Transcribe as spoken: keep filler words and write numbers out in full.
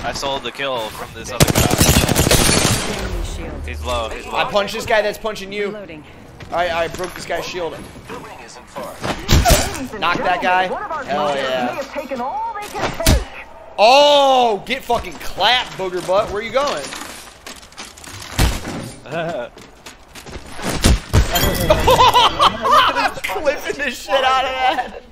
I sold the kill from this other guy. He's low. He's low. I punched this guy that's punching you. I I broke this guy's shield. Knock that guy. Hell yeah. Oh, get fucking clapped, booger butt. Where are you going? I'm clipping the shit out of that.